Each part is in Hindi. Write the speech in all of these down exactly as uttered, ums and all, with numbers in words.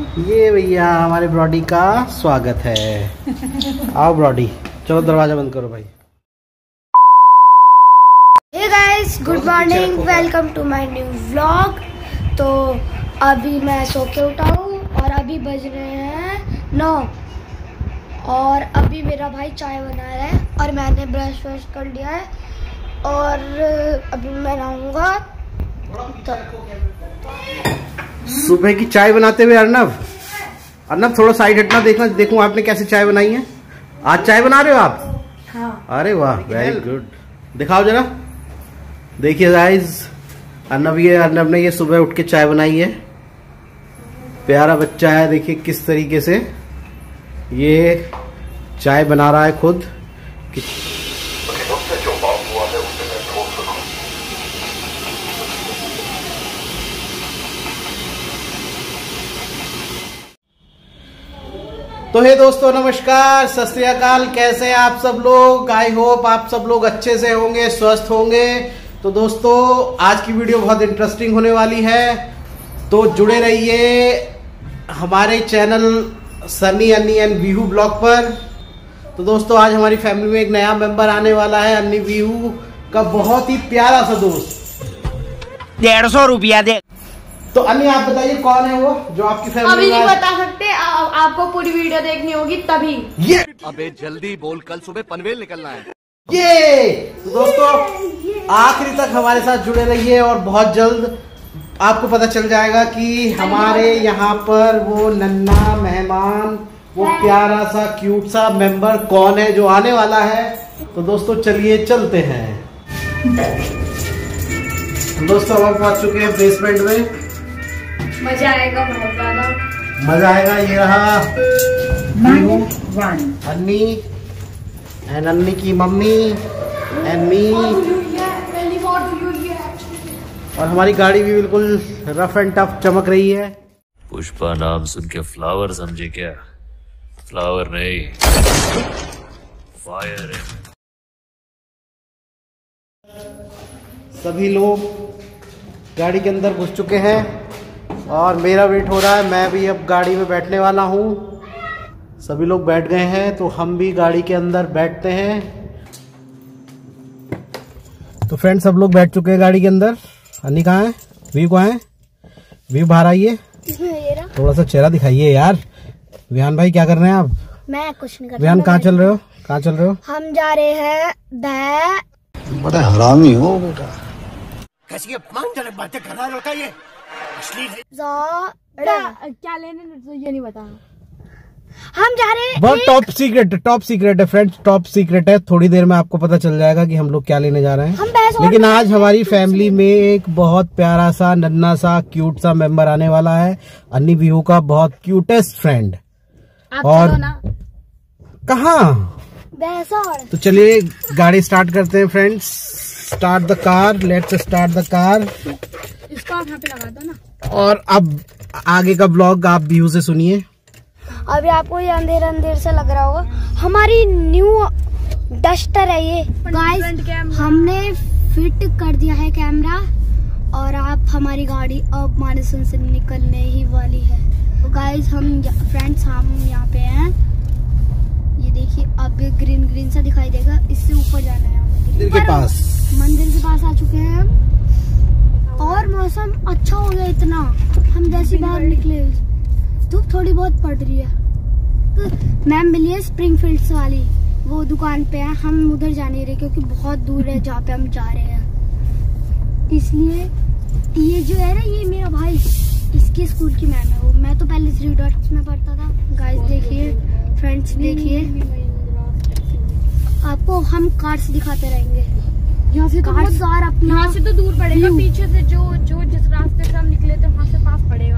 ये भैया हमारे ब्रॉडी का स्वागत है। आओ ब्रॉडी, चलो दरवाजा बंद करो भाई। Hey guys, good morning, welcome to my new vlog. तो अभी मैं सो के उठा हूँ और अभी बज रहे हैं नौ और अभी मेरा भाई चाय बना रहा है और मैंने ब्रश व्रश कर लिया है और अभी मैं नहाऊंगा। तो सुबह की चाय बनाते हुए अर्नव अर्नव थोड़ा साइड हटना, देखना देखूं आपने कैसे चाय बनाई है। आज चाय बना रहे हो आप? हाँ। अरे वाह, वेरी गुड। दिखाओ जरा। देखिए गाइस, अर्नव ये अर्नव ने ये सुबह उठ के चाय बनाई है। प्यारा बच्चा है, देखिए किस तरीके से ये चाय बना रहा है खुद। तो हे दोस्तों, नमस्कार, सत श्री अकाल। कैसे हैं आप सब लोग? आई होप आप सब लोग अच्छे से होंगे, स्वस्थ होंगे। तो दोस्तों, आज की वीडियो बहुत इंटरेस्टिंग होने वाली है, तो जुड़े रहिए हमारे चैनल सनी अन्नी एंड वीहू ब्लॉग पर। तो दोस्तों, आज हमारी फैमिली में एक नया मेंबर आने वाला है, अन्नी वीहू का बहुत ही प्यारा सा दोस्त। डेढ़ सौ रुपया दे। तो अन्नी, आप बताइए कौन है वो जो आपकी फैमिली अभी में? नहीं बता सकते, आ, आपको पूरी वीडियो देखनी होगी तभी। ये अबे जल्दी बोल, कल सुबह पनवेल निकलना है। ये तो दोस्तों, आखिरी तक हमारे साथ जुड़े रहिए और बहुत जल्द आपको पता चल जाएगा कि हमारे यहाँ पर वो नन्हा मेहमान, वो प्यारा सा क्यूट सा मेंबर कौन है जो आने वाला है। तो दोस्तों, चलिए चलते हैं। दोस्तों, हम पहुंच चुके हैं बेसमेंट में। मजा आएगा, बहुत ज्यादा मजा आएगा। ये रहा अन्नी एंड अन्नी की मम्मी एंड मी, और हमारी गाड़ी भी बिल्कुल रफ एंड टफ चमक रही है। पुष्पा नाम सुन के फ्लावर समझे क्या? फ्लावर नहीं, फायर है। सभी लोग गाड़ी के अंदर घुस चुके हैं और मेरा वेट हो रहा है। मैं भी अब गाड़ी में बैठने वाला हूँ। सभी लोग बैठ गए हैं, तो हम भी गाड़ी के अंदर बैठते हैं। तो फ्रेंड्स, सब लोग बैठ चुके हैं गाड़ी के अंदर। अन्नी कहाँ है? वी कहाँ है? वी बाहर आइए, थोड़ा सा चेहरा दिखाइए यार। विहान भाई, क्या कर रहे हैं आप? मैं कुछ नहीं कर रहा। विहान, कहाँ चल रहे हो? कहाँ चल रहे हो? हम जा रहे हैं बै बड़ा हरामी हो बेटा। कैसी अपमानजनक बातें कर रहा है लड़का ये? क्या लेने तो ये नहीं बता। हम जा रहे हैं, बहुत टॉप सीक्रेट टॉप सीक्रेट है फ्रेंड्स, टॉप सीक्रेट है। थोड़ी देर में आपको पता चल जाएगा कि हम लोग क्या लेने जा रहे हैं। लेकिन आज हमारी फैमिली में एक बहुत प्यारा सा नन्हा सा क्यूट सा मेंबर आने वाला है, अन्नी वीहू का बहुत क्यूटेस्ट फ्रेंड। और कहाँ? तो चलिए गाड़ी स्टार्ट करते हैं friends. Start the car, let's start the car. इसको आप यहाँ पे लगा दो ना। और अब आगे का ब्लॉग आप वीहू से सुनिए। अभी आपको ये अंधेर अंधेर से लग रहा होगा, हमारी न्यू डस्टर है ये गाइस। हमने फिट कर दिया है कैमरा और आप हमारी गाड़ी अब मानेसन से निकलने ही वाली है। तो गाइस, हम फ्रेंड्स हम यहाँ पे हैं। ये देखिए, अब ग्रीन ग्रीन सा दिखाई देगा, इससे ऊपर जाना है मंदिर के पास। मंदिर के पास आ चुके हैं हम और मौसम अच्छा हो गया इतना। हम जैसे बाहर निकले, धूप थोड़ी बहुत पड़ रही है। तो मैम मिली है स्प्रिंगफील्ड्स वाली, वो दुकान पे है। हम उधर जा नहीं रहे क्योंकि बहुत दूर है जहाँ पे हम जा रहे हैं। इसलिए ये जो है ना, ये मेरा भाई, इसके स्कूल की मैम है वो। मैं तो पहले थ्री डॉट्स में पढ़ता था। गाइस देखिए, फ्रेंड्स देखिए, आपको हम कार्स दिखाते रहेंगे। यहाँ से तो बहुत सारा, यहाँ से तो दूर पड़ेगा, पीछे से जो जो जिस रास्ते से हम निकले थे वहाँ से पास पड़ेगा।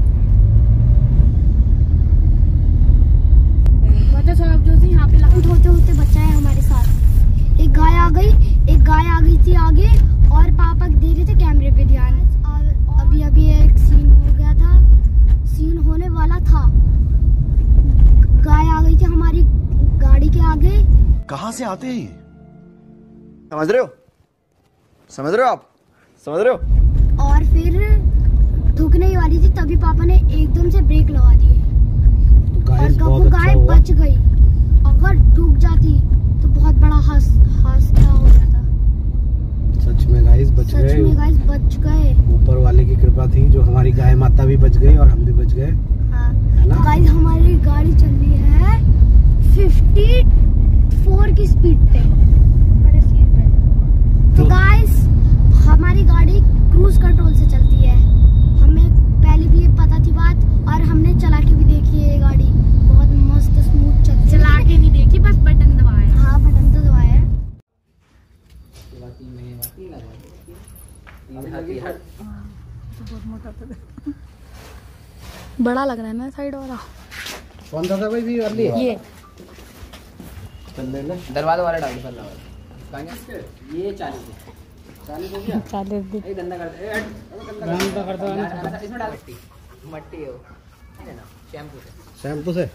यहाँ पे होते होते बच्चा है हमारे साथ। एक गाय आ गई, एक गाय आ गई थी आगे और पापा दे रहे थे कैमरे पे ध्यान। अभी अभी एक सीन हो गया था, सीन होने वाला था। गाय आ गई थी हमारी गाड़ी के आगे। कहाँ से आते हैं? समझ रहे हो? समझ रहे हो आप? समझ रहे हो? और फिर थूकने ही वाली थी, तभी पापा ने एक एकदम से ब्रेक लगा दिए और वो गाय बच गई। अगर डूब जाती तो बहुत बड़ा हास हादसा हो जाता। सच में गाइस बच गए। सच में गाइस बच गए। ऊपर वाले की कृपा थी जो हमारी गाय माता भी बच गई और हम भी बच गए। हाँ। तो गाइस हमारी गाड़ी चल रही है चौवन की स्पीड पे। तो गाइस हमारी गाड़ी क्रूज कंट्रोल से चलती है। हमें पहले भी ये पता थी बात और हमने चला के भी देखी है। ये गाड़ी बहुत मस्त स्मूथ चलती है। चला के नहीं देखी, बस बटन दबाया। हाँ बटन तो दबाया है। बड़ा लग रहा है ना साइड वाला। कौन सा था भाई भी वाली? ये दरवाजा वाला डाल दो। ये चालीस चालीस हो गया। चालीस दी ये गंदा कर दे। गंदा कर दो। इसमें डाल मट्टी है वो, है ना, शैम्पू से। शैम्पू से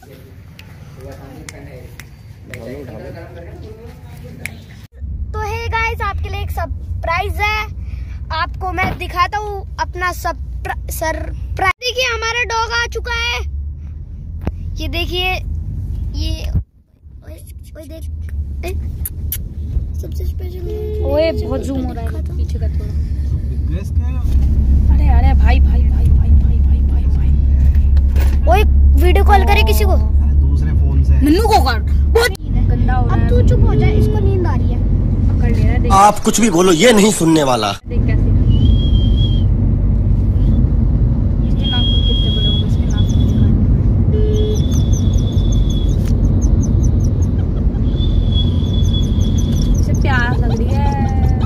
तो हे गाइस आपके लिए एक सरप्राइज है। आपको मैं दिखाता हूँ अपना सरप्राइज। देखिए हमारा डॉग आ चुका है। ये देखिए ये ओए देख देख सबसे स्पेशल। ओए बहुत जूम हो रहा है पीछे का थोड़ा। अरे अरे भाई भाई भाई भाई भाई भाई भाई भाई ओए वीडियो कॉल करे किसी को। दूसरे फोन से नन्नू को कर। बहुत गंदा हो रहा है। अब तू चुप हो जा, इसको नींद आ रही है। पकड़ ले रहा है। देख आप कुछ भी बोलो ये नहीं सुनने वाला। देख कैसे इसके नाखून कितने बड़े होंगे। इसके नाखून इसे प्यास लग रही है।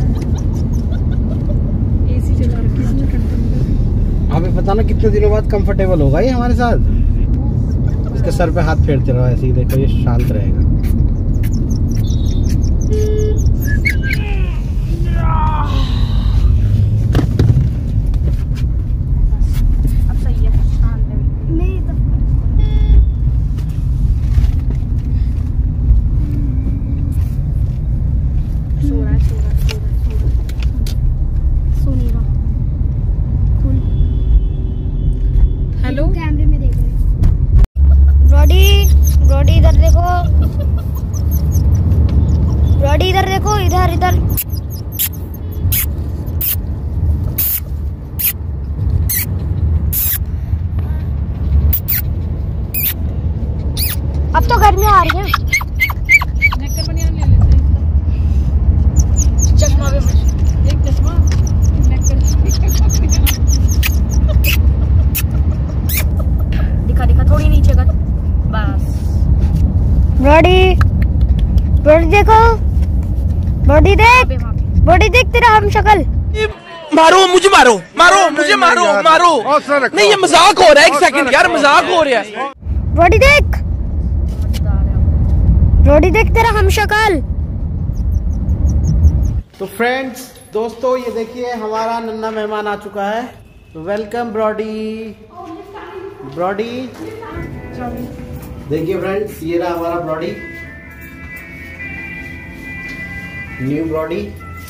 एसी चला रखी है इसने ठंड। हमें पता ना कितने दिनों बाद कंफर्टेबल होगा ये हमारे साथ। इसके सर पे हाथ फेरते रहो ऐसे ही, देखो ये शांत रहेगा। अब सही है, शांत है। मेरी तो सो रहा है सो रहा है सो रहा है सो रहा है। सोनी का फुल हेलो कैमरे में देख रहे हैं। ब्रॉडी ब्रॉडी इधर देखो। ब्रॉडी इधर देखो, इधर इधर। अब तो गर्मियाँ आ रही हैं। नेकर बनियान ले लेते हैं इसका। चश्मा भी एक चश्मा नेकर दिखा दिखा थोड़ी नीचे कर बस। ब्रॉडी ब्रॉडी देखो, ब्रॉडी देख, ब्रॉडी देख तेरा हम शक्ल। मारो मुझे मारो मारो मुझे मारो मारो। नहीं ये मजाक हो रहा है। एक सेकंड यार मजाक हो रहा है। ब्रॉडी देख, ब्रॉडी देख तेरा हम शक्ल। तो फ्रेंड्स दोस्तों ये देखिए हमारा नन्ना मेहमान आ चुका है। तो वेलकम ब्रॉडी। ब्रॉडी देखिए फ्रेंड्स ये रहा हमारा Brody, new Brody.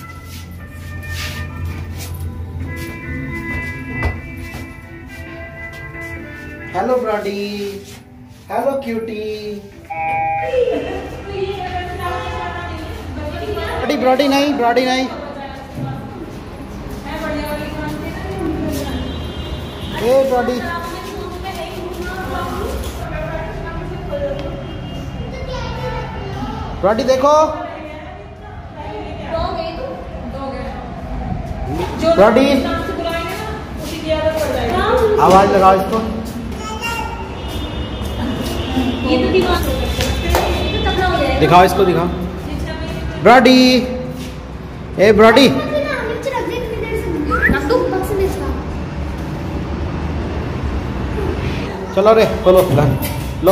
Hello Brody, hello cutie. Brody Brody नहीं, ब्रॉडी नहीं। ए ब्रॉडी ब्रॉडी देखो, ब्रॉडी आवाज लगाओ इसको। दिखाओ इसको, दिखाओ ब्रॉडी। ए ब्रॉडी चलो रे खोलो लो।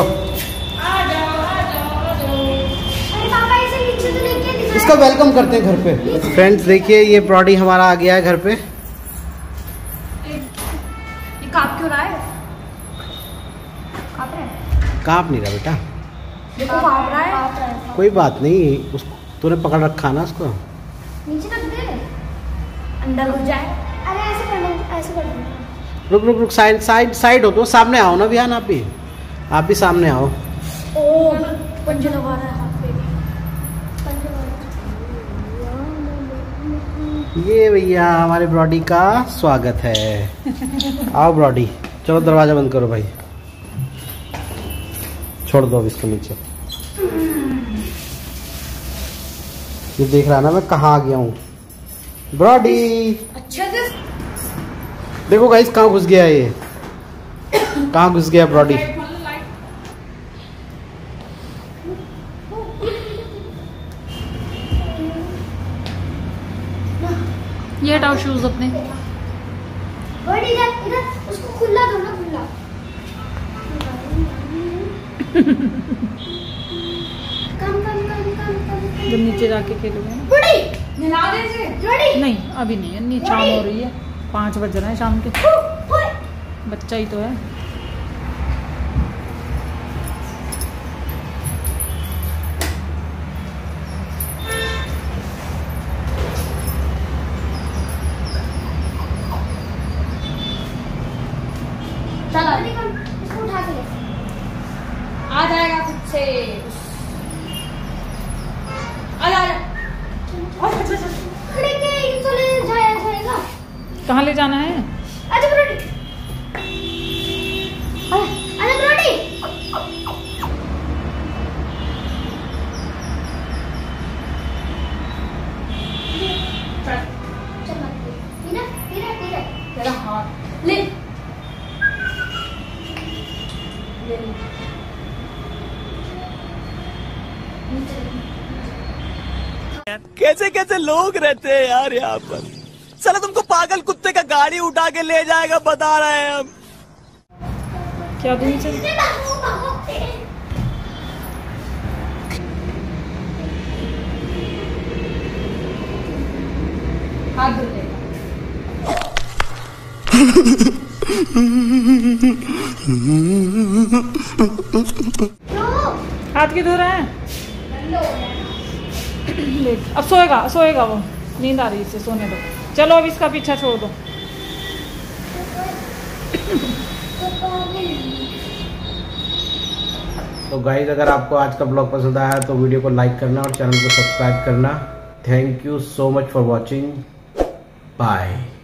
इसका वेलकम करते हैं घर पे। फ्रेंड्स देखिए ये ब्रॉडी हमारा आ गया है घर पे। ये कांप क्यों रहा है? कांप रहा है? कांप नहीं रहा बेटा, देखो कांप रहा है। कोई बात नहीं, उसको तूने पकड़ रखा ना उसको। नीचे रख दे, अंदर घुस जाए। अरे ऐसे कर लो, ऐसे कर लो। रुक रुक रुक साइड साइड साइड हो तो सामने आओ ना बिहान, आप भी आप भी सामने आओ। ओ पंजे लगा रहा है हाथ पे। ये भैया हमारे ब्रॉडी का स्वागत है। आओ ब्रॉडी, चलो दरवाजा बंद करो भाई, छोड़ दो अब इसको नीचे। ये देख रहा ना मैं कहाँ आ गया हूँ ब्रॉडी। अच्छा से देखो गाइस कहाँ घुस गया ये, कहाँ घुस गया ब्रॉडी। ये हटाओ शूज अपने। बड़ी इधर इधर उसको खुला दो ना, खुला। कम कम कम कम कम जब नीचे जाके खेलोगे ना। बड़ी नला दे से बड़ी। नहीं अभी नहीं, अन्नी शाम हो रही है, पाँच बज रहे हैं शाम के। बच्चा ही तो है। चलो इसको उठा के ले, आ जाएगा खुद से। आ जा खड़े के इसको ले जाया जाएगा। कहाँ ले जाना है? आजा ब्रोडी, आजा ब्रोडी। चल चल धीरे धीरे धीरे, तेरा हाथ ले ले ले। कैसे कैसे लोग रहते हैं यार यहाँ पर। साला तुमको पागल कुत्ते का गाड़ी उठा के ले जाएगा, बता रहे हैं हम। क्या दूर से हाथ धुल लेगा। हाथ की धो रहा है? लेट, अब सोएगा सोएगा वो, नींद आ रही है इसे, सोने दो। चलो अब इसका पीछा छोड़ दो। तो गाइस अगर आपको आज का ब्लॉग पसंद आया तो वीडियो को लाइक करना और चैनल को सब्सक्राइब करना। Thank you so much for watching, bye.